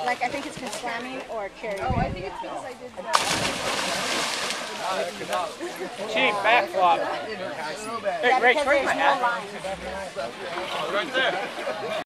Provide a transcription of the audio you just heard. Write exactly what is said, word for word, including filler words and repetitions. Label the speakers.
Speaker 1: like I think it's been slamming or carrying.
Speaker 2: Oh, I think it's because I did that.
Speaker 3: Cheap back flop. Hey,
Speaker 1: Yeah,
Speaker 3: Rach,
Speaker 1: because
Speaker 3: where's my
Speaker 1: there's no
Speaker 3: hat?
Speaker 1: line.
Speaker 3: Right there.